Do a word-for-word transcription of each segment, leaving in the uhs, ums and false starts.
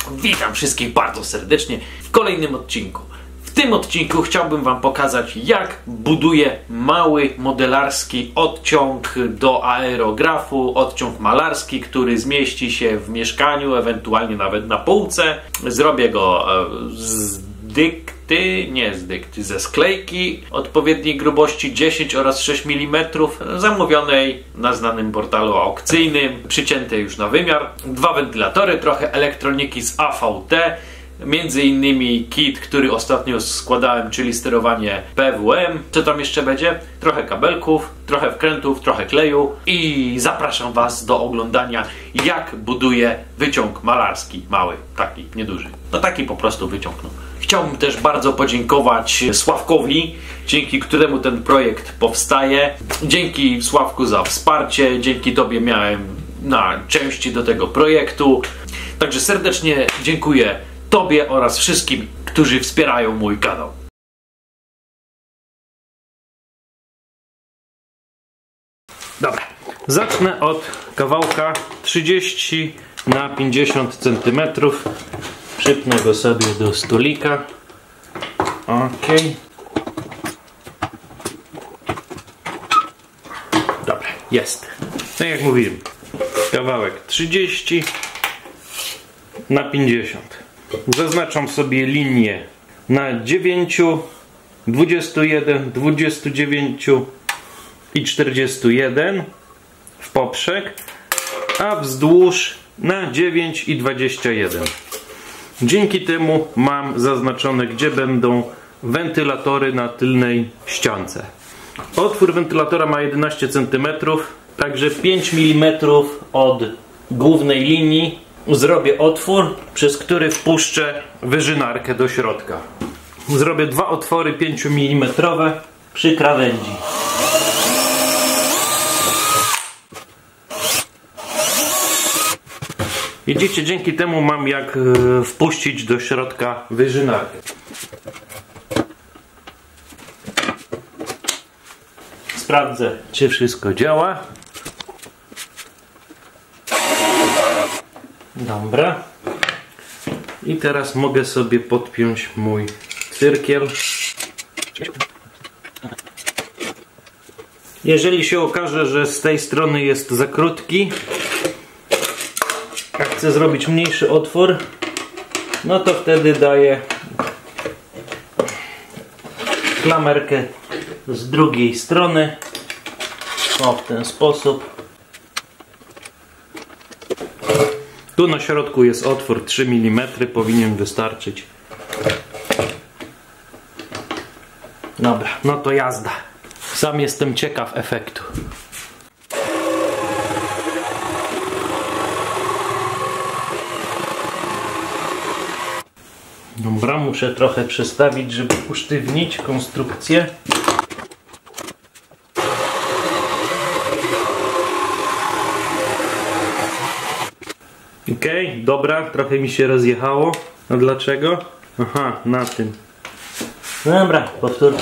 Witam wszystkich bardzo serdecznie w kolejnym odcinku. W tym odcinku chciałbym Wam pokazać, jak buduję mały modelarski odciąg do aerografu, odciąg malarski, który zmieści się w mieszkaniu, ewentualnie nawet na półce. Zrobię go z dykty, nie z dykty, ze sklejki odpowiedniej grubości dziesięć oraz sześć milimetrów, zamówionej na znanym portalu aukcyjnym, przycięte już na wymiar. Dwa wentylatory, trochę elektroniki z A V T, między innymi kit, który ostatnio składałem, czyli sterowanie P W M. Co tam jeszcze będzie? Trochę kabelków, trochę wkrętów, trochę kleju i zapraszam Was do oglądania, jak buduję wyciąg malarski, mały, taki, nieduży. No taki po prostu wyciąg. No. Chciałbym też bardzo podziękować Sławkowi, dzięki któremu ten projekt powstaje. Dzięki Sławku za wsparcie, dzięki Tobie miałem na części do tego projektu. Także serdecznie dziękuję Tobie oraz wszystkim, którzy wspierają mój kanał. Dobra, zacznę od kawałka trzydzieści na pięćdziesiąt centymetrów. Przypnę go sobie do stolika. Ok. Dobra, jest. Tak jak mówiłem, kawałek trzydzieści na pięćdziesiąt. Zaznaczam sobie linię na dziewięć, dwadzieścia jeden, dwadzieścia dziewięć i czterdzieści jeden w poprzek, a wzdłuż na dziewięć i dwadzieścia jeden. Dzięki temu mam zaznaczone, gdzie będą wentylatory na tylnej ściance. Otwór wentylatora ma jedenaście centymetrów, także pięć milimetrów od głównej linii zrobię otwór, przez który wpuszczę wyżynarkę do środka. Zrobię dwa otwory pięć milimetrów przy krawędzi. Widzicie, dzięki temu mam jak wpuścić do środka wyżynarkę. Sprawdzę, czy wszystko działa. Dobra. I teraz mogę sobie podpiąć mój cyrkiel. Jeżeli się okaże, że z tej strony jest za krótki, a chcę zrobić mniejszy otwór, no to wtedy daję klamerkę z drugiej strony. O, w ten sposób. Tu na środku jest otwór trzy milimetry, powinien wystarczyć. Dobra, no to jazda. Sam jestem ciekaw efektu. Dobra, muszę trochę przestawić, żeby usztywnić konstrukcję. Ok, dobra, trochę mi się rozjechało. A dlaczego? Aha, na tym. Dobra, powtórka.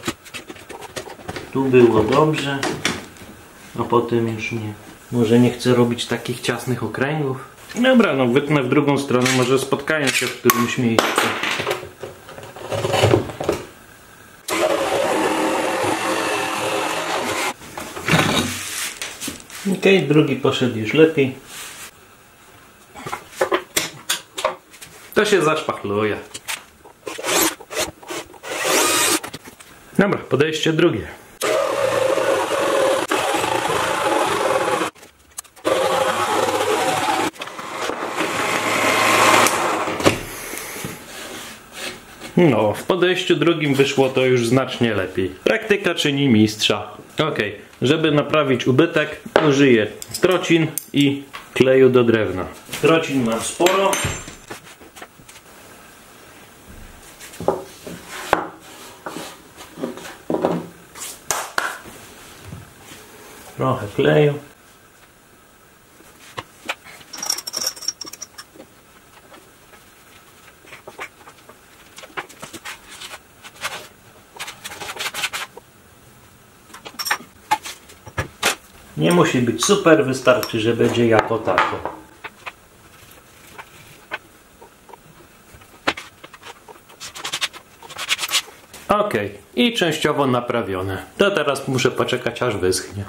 Tu było dobrze, a potem już nie. Może nie chcę robić takich ciasnych okręgów. Dobra, no wytnę w drugą stronę, może spotkają się w którymś miejscu. Ok, drugi poszedł już lepiej. To się zaszpachluje. Dobra, podejście drugie. No, w podejściu drugim wyszło to już znacznie lepiej. Praktyka czyni mistrza. Ok, żeby naprawić ubytek, użyję trocin i kleju do drewna. Trocin mam sporo. Trochę kleju. Nie musi być super, wystarczy, że będzie jako tako. Ok, i częściowo naprawione. To teraz muszę poczekać, aż wyschnie.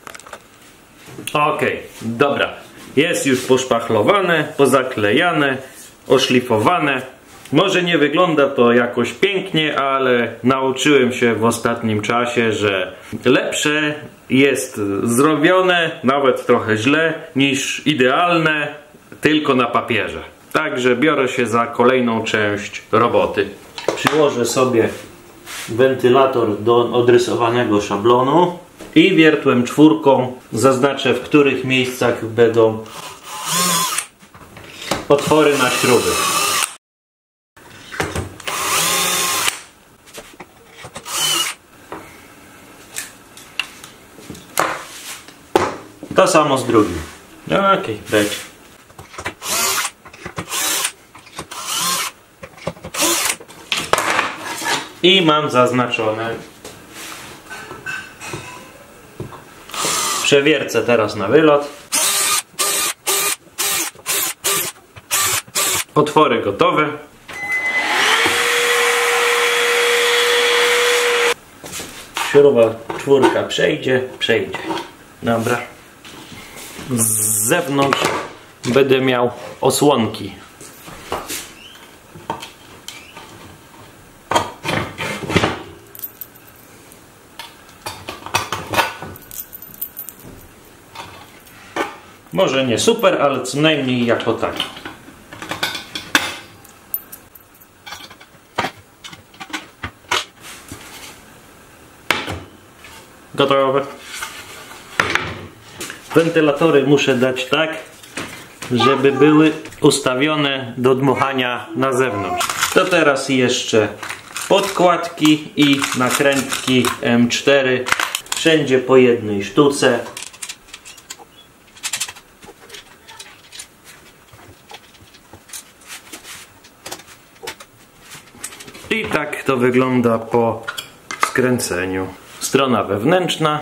Ok, dobra. Jest już poszpachlowane, pozaklejane, oszlifowane. Może nie wygląda to jakoś pięknie, ale nauczyłem się w ostatnim czasie, że lepsze jest zrobione, nawet trochę źle, niż idealne tylko na papierze. Także biorę się za kolejną część roboty. Przyłożę sobie wentylator do odrysowanego szablonu i wiertłem czwórką zaznaczę, w których miejscach będą otwory na śruby. To samo z drugim. Okej, okay, leć. I mam zaznaczone. Przewiercę teraz na wylot. Otwory gotowe. Śruba czwórka przejdzie, przejdzie. Dobra. Z zewnątrz będę miał osłonki. Może nie super, ale co najmniej jako tak. Gotowe. Wentylatory muszę dać tak, żeby były ustawione do dmuchania na zewnątrz. To teraz jeszcze podkładki i nakrętki M cztery. Wszędzie po jednej sztuce. I tak to wygląda po skręceniu. Strona wewnętrzna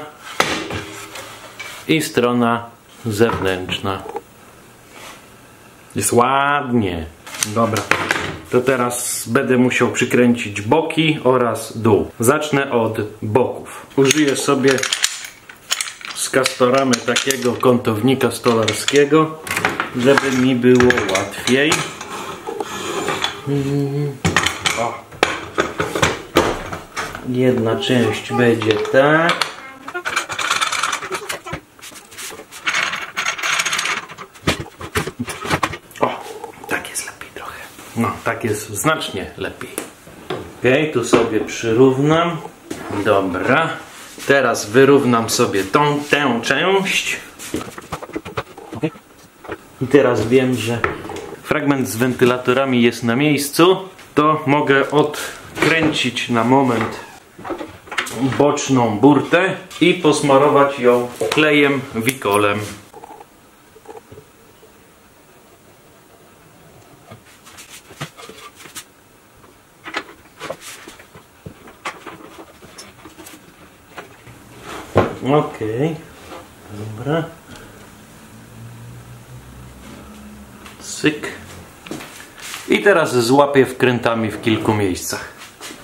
i strona zewnętrzna. Jest ładnie. Dobra. To teraz będę musiał przykręcić boki oraz dół. Zacznę od boków. Użyję sobie z Castoramy takiego kątownika stolarskiego, żeby mi było łatwiej. O. Jedna część będzie tak. O, tak jest lepiej trochę. No, tak jest znacznie lepiej. Ok, tu sobie przyrównam. Dobra. Teraz wyrównam sobie tą, tę część. I teraz wiem, że fragment z wentylatorami jest na miejscu. To mogę odkręcić na moment boczną burtę i posmarować ją klejem Wikolem. Ok, dobra. Syk. I teraz złapię wkrętami w kilku miejscach.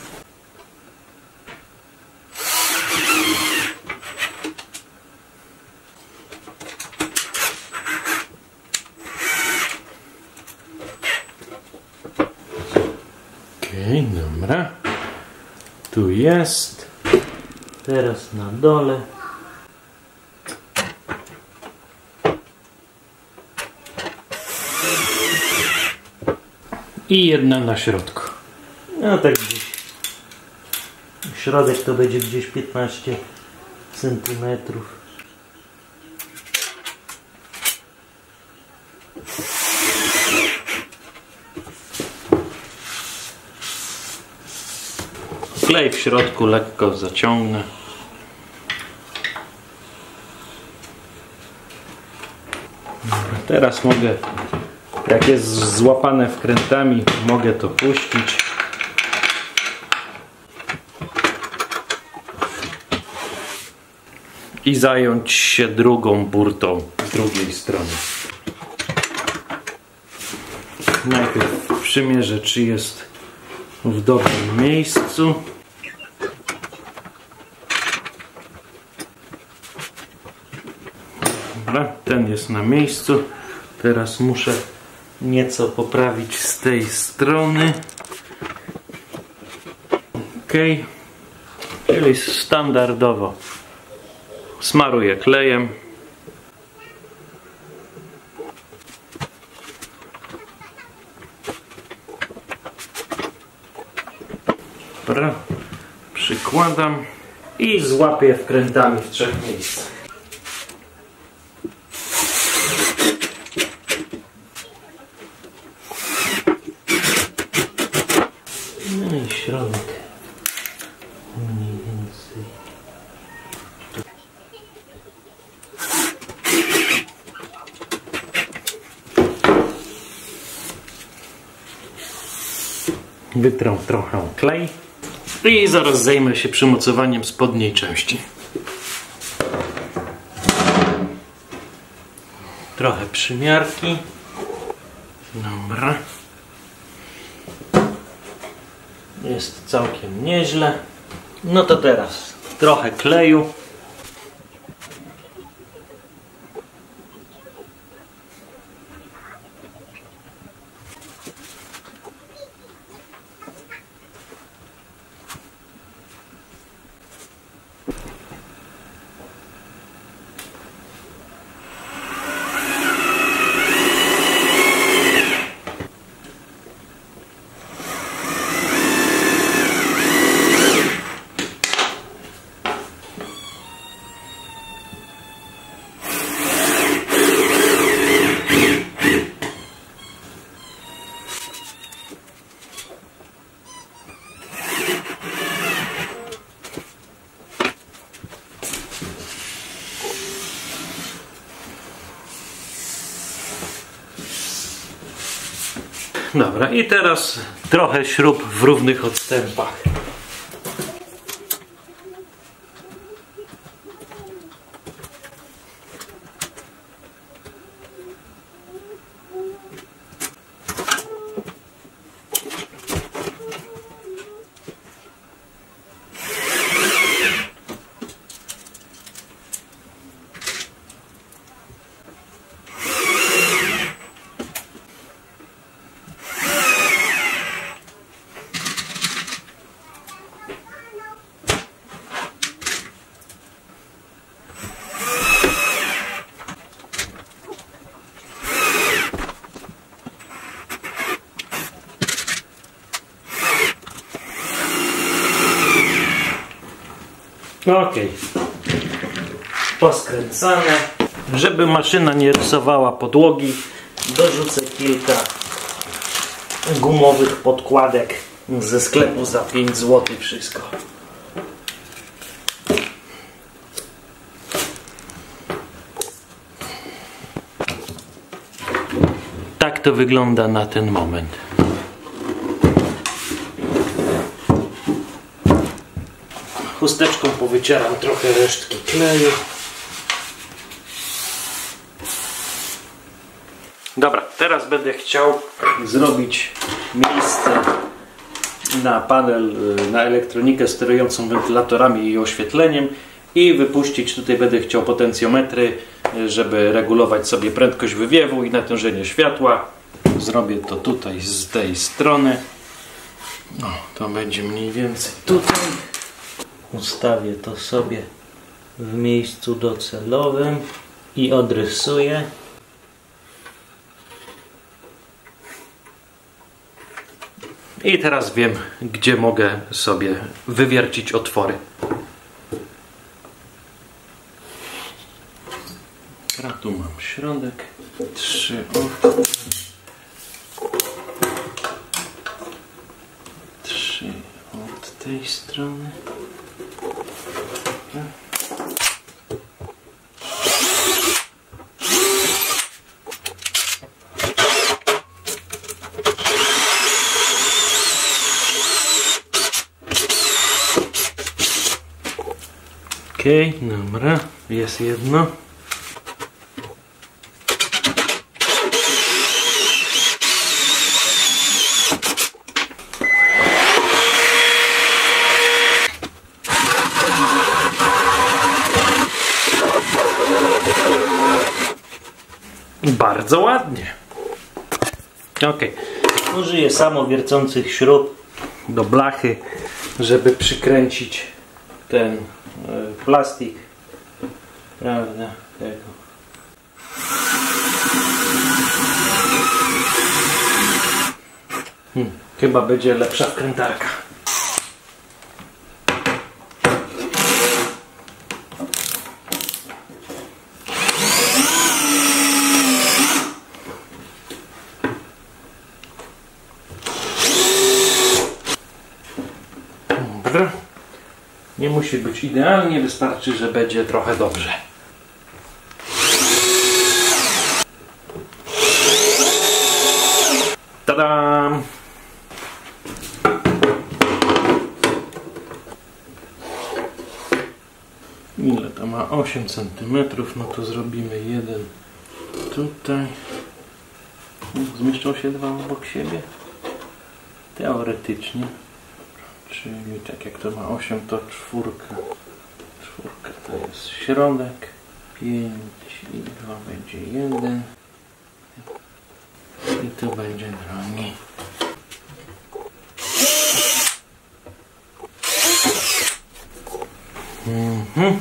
Okej, dobra. Tu jest. Teraz na dole. I jedna na środku. No tak gdzieś. Środek to będzie gdzieś piętnaście centymetrów. Klej w środku lekko zaciągnę. Teraz mogę, jak jest złapane wkrętami, mogę to puścić. I zająć się drugą burtą z drugiej strony. Najpierw przymierzę, czy jest w dobrym miejscu. ten jest na miejscu. Teraz muszę nieco poprawić z tej strony. Ok, czyli standardowo smaruję klejem. Dobra, przykładam i złapię wkrętami w trzech miejscach. No i środek mniej więcej. Wytrę trochę klej i zaraz zajmę się przymocowaniem spodniej części. Trochę przymiarki. Dobra. Jest całkiem nieźle. No to teraz trochę kleju. Dobra, i teraz trochę śrub w równych odstępach. Ok, poskręcane. Żeby maszyna nie rysowała podłogi, dorzucę kilka gumowych podkładek ze sklepu za pięć złotych wszystko. Tak to wygląda na ten moment. Chusteczką powycieram trochę resztki kleju. Dobra, teraz będę chciał zrobić miejsce na panel, na elektronikę sterującą wentylatorami i oświetleniem i wypuścić, tutaj będę chciał potencjometry, żeby regulować sobie prędkość wywiewu i natężenie światła. Zrobię to tutaj z tej strony. No, to będzie mniej więcej tutaj. Ustawię to sobie w miejscu docelowym i odrysuję. I teraz wiem, gdzie mogę sobie wywiercić otwory. A tu mam środek. Trzy otwory. Trzy od tej strony. Okej, okay, dobra, jest jedno. bardzo ładnie. Ok. Użyję samowiercących śrub do blachy, żeby przykręcić ten y, plastik. Prawda? Tego. Hmm, chyba będzie lepsza wkrętarka. Dobra. Nie musi być idealnie, wystarczy, że będzie trochę dobrze. Tadam! Ile to ma? osiem centymetrów, no to zrobimy jeden tutaj. Zmieszczą się dwa obok siebie? Teoretycznie. Czyli tak jak to ma osiem, to czwórka. Czwórka to jest środek. pięć i dwa będzie jeden. I tu będzie drugi. Mhm.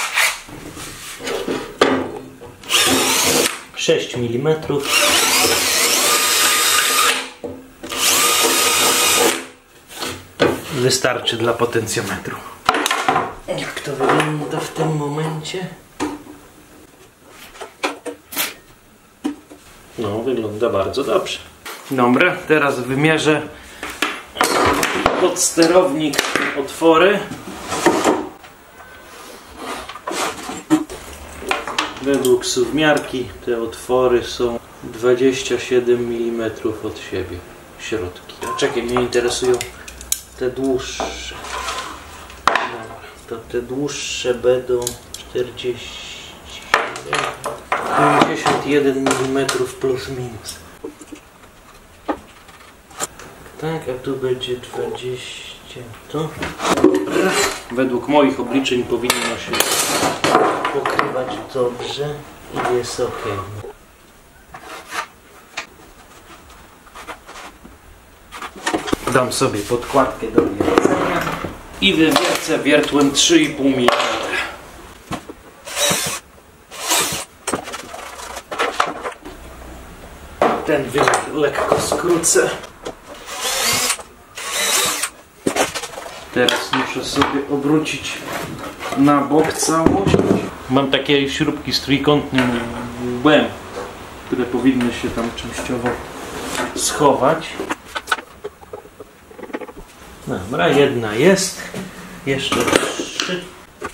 sześć milimetrów. Wystarczy dla potencjometru. Jak to wygląda w tym momencie? No, wygląda bardzo dobrze. Dobra, teraz wymierzę pod sterownik otwory. Według suwmiarki te otwory są dwadzieścia siedem milimetrów od siebie. Środki. A czekaj, mnie interesują te dłuższe. Dobra, to te dłuższe będą czterdzieści pięćdziesiąt jeden milimetrów plus minus. Tak, a tu będzie dwadzieścia. To? Według moich obliczeń powinno się pokrywać dobrze i jest ok. Dam sobie podkładkę do wiercenia i wywiercę wiertłem trzy i pół milimetra. Ten wymiar lekko skrócę. Teraz muszę sobie obrócić na bok całość. Mam takie śrubki z trójkątnym łbem, które powinny się tam częściowo schować. Dobra, jedna jest. Jeszcze trzy.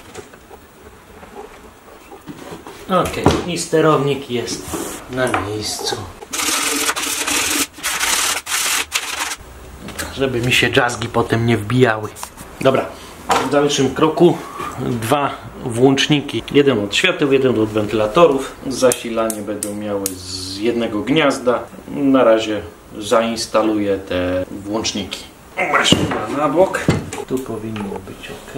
Ok, i sterownik jest na miejscu. Żeby mi się dżazgi potem nie wbijały. Dobra, w dalszym kroku dwa włączniki. Jeden od świateł, jeden od wentylatorów. Zasilanie będą miały z jednego gniazda. Na razie zainstaluję te włączniki. Maszyna na bok. Tu powinno być ok.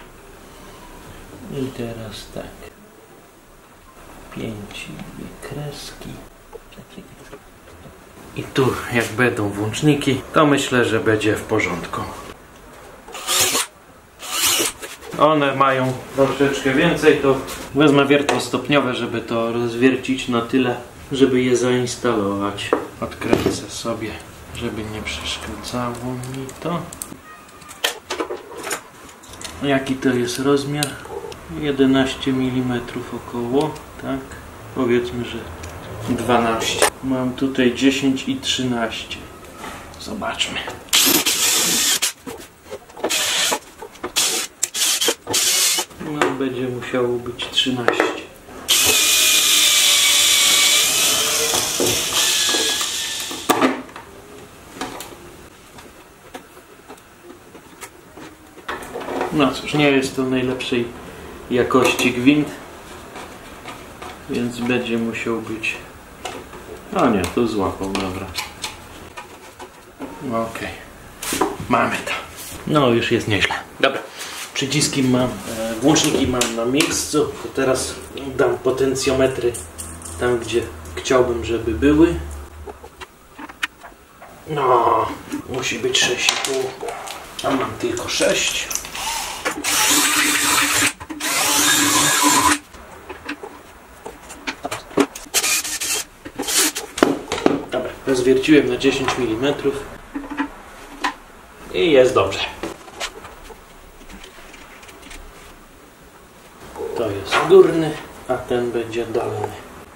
I teraz tak. Pięć dwie kreski. I tu jak będą włączniki, to myślę, że będzie w porządku. One mają troszeczkę więcej, to wezmę wiertło stopniowe, żeby to rozwiercić na tyle, żeby je zainstalować. Odkręcę sobie, żeby nie przeszkadzało mi to. Jaki to jest rozmiar? jedenaście milimetrów około, tak? Powiedzmy, że dwanaście. Mam tutaj dziesięć i trzynaście. Zobaczmy. No, będzie musiało być trzynaście. No cóż, nie jest to najlepszej jakości gwint, więc będzie musiał być... A nie, tu złapał, dobra. Ok, mamy to. No już jest nieźle. Dobra, przyciski mam, włączniki mam na miejscu. To teraz dam potencjometry tam, gdzie chciałbym, żeby były. No, musi być sześć i pół, a mam tylko sześć. Dobra, rozwierciłem na dziesięć milimetrów i jest dobrze. To jest górny, a ten będzie dolny.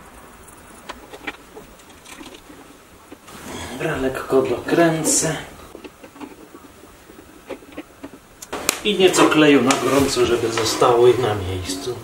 Dobra, lekko dokręcę. I nieco kleju na gorąco, żeby zostały na miejscu.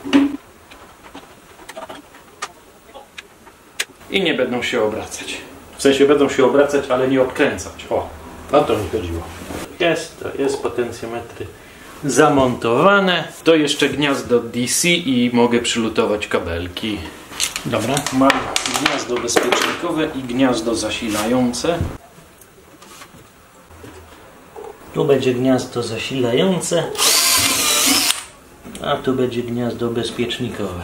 I nie będą się obracać. W sensie będą się obracać, ale nie obkręcać. O, o to mi chodziło. Jest, to jest potencjometry zamontowane. To jeszcze gniazdo D C i mogę przylutować kabelki. Dobra, mam gniazdo bezpiecznikowe i gniazdo zasilające. Tu będzie gniazdo zasilające, a tu będzie gniazdo bezpiecznikowe.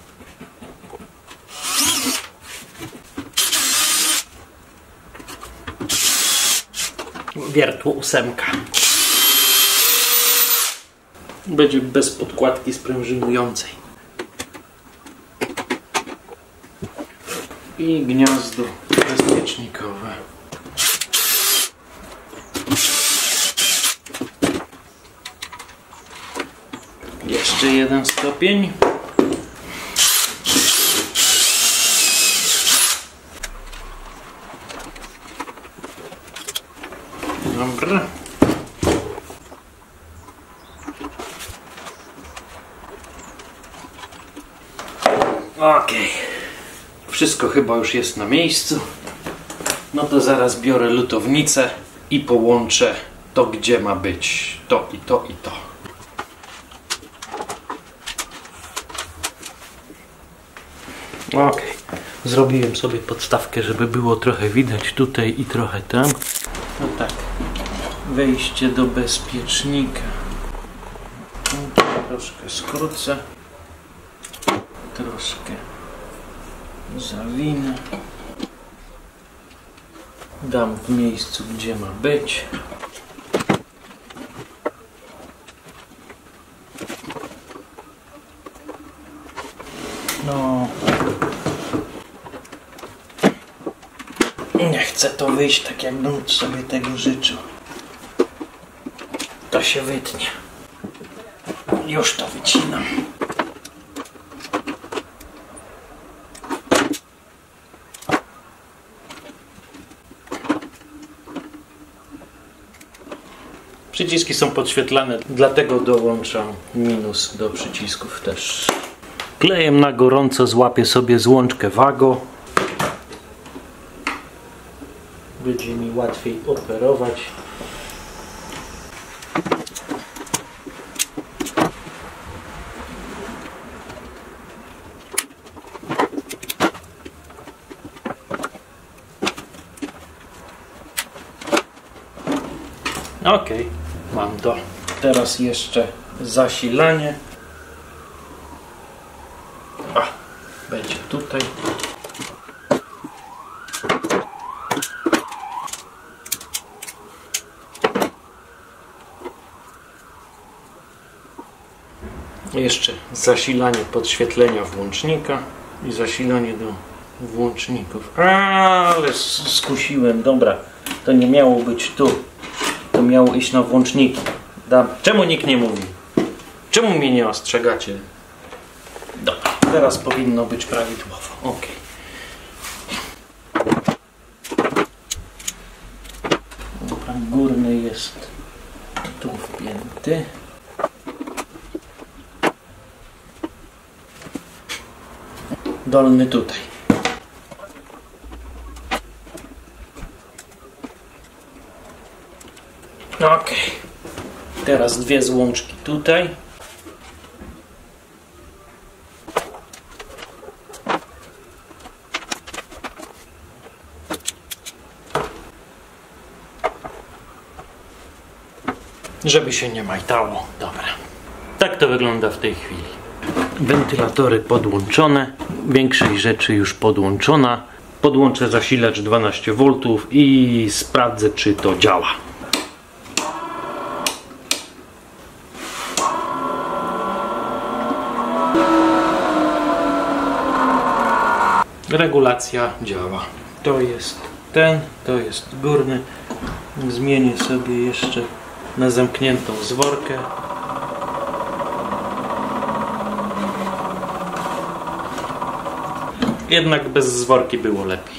Wiertło ósemka. Będzie bez podkładki sprężynującej. I gniazdo bezpiecznikowe. Jeszcze jeden stopień. Dobra. Okej. Wszystko chyba już jest na miejscu. No to zaraz biorę lutownicę i połączę to, gdzie ma być. To i to i to. Ok, zrobiłem sobie podstawkę, żeby było trochę widać tutaj i trochę tam. No tak, wejście do bezpiecznika. Troszkę skrócę, troszkę zawinę. Dam w miejscu, gdzie ma być. No, nie chcę to wyjść tak, jakbym sobie tego życzył. To się wytnie. Już to wycinam. Przyciski są podświetlane, dlatego dołączam minus do przycisków też. Klejem na gorąco złapię sobie złączkę Wago. Będzie mi łatwiej operować. Ok, mam to. Teraz jeszcze zasilanie. A, będzie tutaj. Jeszcze zasilanie podświetlenia włącznika i zasilanie do włączników. Ale skusiłem, dobra, to nie miało być tu, to miało iść na włączniki. Czemu nikt nie mówi? Czemu mnie nie ostrzegacie? Dobra, teraz powinno być prawidłowo. Ok. Dobra, górny jest tu wpięty. Dolny tutaj. Ok. Teraz dwie złączki tutaj. Żeby się nie majtało. Dobra. Tak to wygląda w tej chwili. Wentylatory podłączone, większość rzeczy już podłączona. Podłączę zasilacz dwanaście woltów i sprawdzę, czy to działa. Regulacja działa. To jest ten, to jest górny. Zmienię sobie jeszcze na zamkniętą zworkę. Jednak bez zworki było lepiej.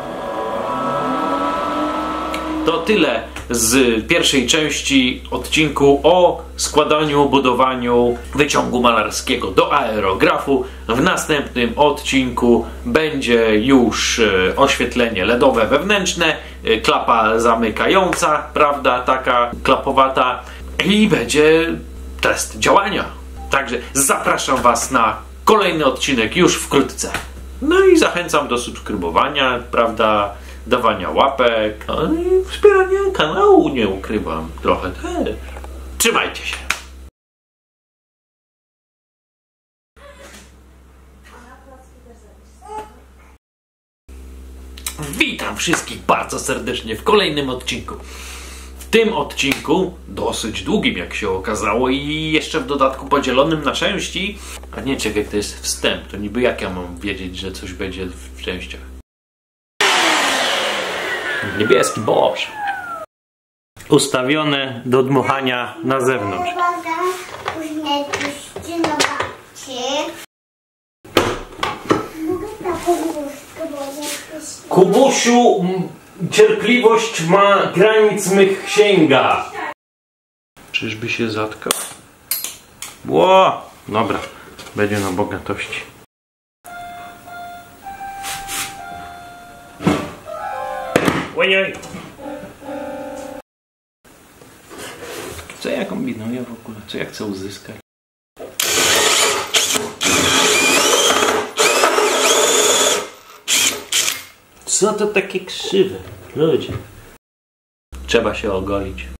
To tyle z pierwszej części odcinku o składaniu, budowaniu wyciągu malarskiego do aerografu. W następnym odcinku będzie już oświetlenie ledowe wewnętrzne, klapa zamykająca, prawda, taka klapowata, i będzie test działania. Także zapraszam Was na kolejny odcinek już wkrótce. No i zachęcam do subskrybowania, prawda, dawania łapek, no i wspierania kanału, nie ukrywam, trochę też. Trzymajcie się. Witam wszystkich bardzo serdecznie w kolejnym odcinku. W tym odcinku, dosyć długim jak się okazało i jeszcze w dodatku podzielonym na części. A nie, czekaj, to jest wstęp, to niby jak ja mam wiedzieć, że coś będzie w częściach? Niebieski boż. Ustawione do dmuchania na zewnątrz. Kubusiu, cierpliwość ma granic mych sięga. Czyżby się zatkał? Ło! Dobra, będzie na bogatości. Ojej! Co ja kombinuję w ogóle? Co ja chcę uzyskać? Co to takie krzywe? Ludzie. Trzeba się ogolić.